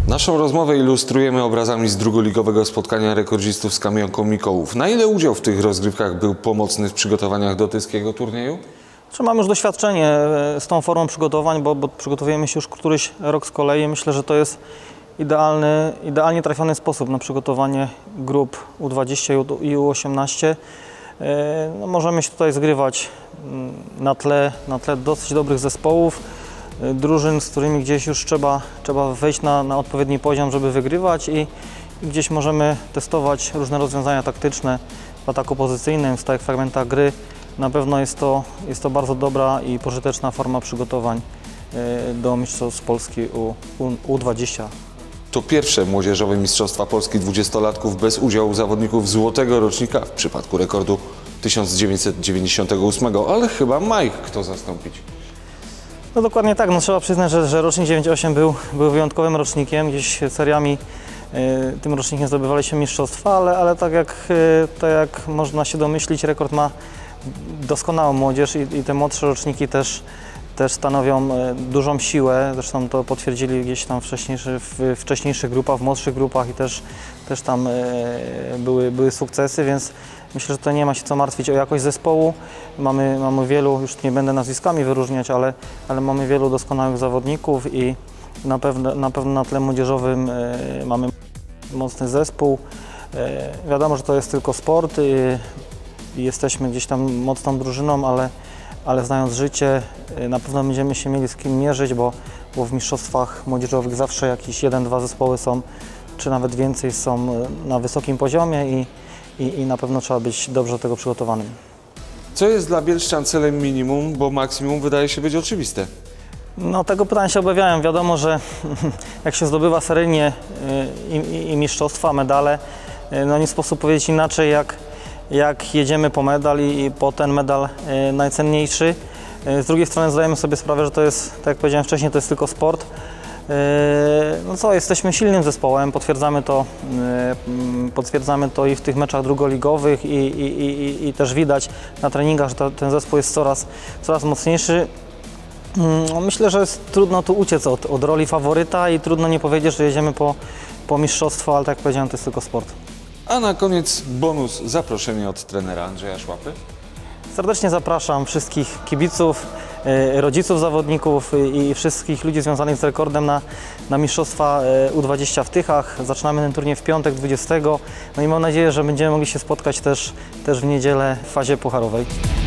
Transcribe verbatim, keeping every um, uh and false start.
Naszą rozmowę ilustrujemy obrazami z drugoligowego spotkania rekordzistów z Kamionką Mikołów. Na ile udział w tych rozgrywkach był pomocny w przygotowaniach do tyskiego turnieju? Mam już doświadczenie z tą formą przygotowań, bo, bo przygotowujemy się już któryś rok z kolei. Myślę, że to jest idealny, idealnie trafiony sposób na przygotowanie grup U dwadzieścia i U osiemnaście. No, możemy się tutaj zgrywać na tle, na tle dosyć dobrych zespołów, drużyn, z którymi gdzieś już trzeba, trzeba wejść na, na odpowiedni poziom, żeby wygrywać i, i gdzieś możemy testować różne rozwiązania taktyczne w ataku pozycyjnym, w stałych fragmentach gry. Na pewno jest to, jest to bardzo dobra i pożyteczna forma przygotowań do Mistrzostw Polski U dwadzieścia. To pierwsze młodzieżowe Mistrzostwa Polski dwudziestolatków bez udziału zawodników złotego rocznika w przypadku rekordu tysiąc dziewięćset dziewięćdziesiątego ósmego, ale chyba ma ich kto zastąpić. No dokładnie tak, no trzeba przyznać, że, że rocznik dziewięćdziesiąt osiem był, był wyjątkowym rocznikiem, gdzieś seriami y, tym rocznikiem zdobywaliśmy mistrzostwa, ale, ale tak, jak, y, tak jak można się domyślić, rekord ma doskonałą młodzież i, i te młodsze roczniki też, też stanowią y, dużą siłę, zresztą to potwierdzili gdzieś tam wcześniejszy, w wcześniejszych grupach, w młodszych grupach i też, też tam y, były, były sukcesy, więc myślę, że to nie ma się co martwić o jakość zespołu. Mamy, mamy wielu, już nie będę nazwiskami wyróżniać, ale, ale mamy wielu doskonałych zawodników i na pewno na, pewno na tle młodzieżowym y, mamy mocny zespół. Y, wiadomo, że to jest tylko sport y, i jesteśmy gdzieś tam mocną drużyną, ale, ale znając życie, y, na pewno będziemy się mieli z kim mierzyć, bo, bo w mistrzostwach młodzieżowych zawsze jakieś jeden, dwa zespoły są, czy nawet więcej są na wysokim poziomie i I, I na pewno trzeba być dobrze do tego przygotowanym. Co jest dla bielszczan celem minimum, bo maksimum wydaje się być oczywiste? No tego pytania się obawiałem. Wiadomo, że jak się zdobywa seryjnie i, i, i mistrzostwa, medale, no nie sposób powiedzieć inaczej, jak, jak jedziemy po medal i, i po ten medal najcenniejszy. Z drugiej strony zdajemy sobie sprawę, że to jest, tak jak powiedziałem wcześniej, to jest tylko sport. No co, jesteśmy silnym zespołem, potwierdzamy to, potwierdzamy to i w tych meczach drugoligowych i, i, i, i też widać na treningach, że to, ten zespół jest coraz, coraz mocniejszy. Myślę, że jest trudno tu uciec od, od roli faworyta i trudno nie powiedzieć, że jedziemy po, po mistrzostwo, ale tak jak powiedziałem, to jest tylko sport. A na koniec bonus, zaproszenie od trenera Andrzeja Szłapy. Serdecznie zapraszam wszystkich kibiców, rodziców zawodników i wszystkich ludzi związanych z rekordem na, na Mistrzostwa U dwadzieścia w Tychach. Zaczynamy ten turniej w piątek dwudziestego. No i mam nadzieję, że będziemy mogli się spotkać też, też w niedzielę w fazie pucharowej.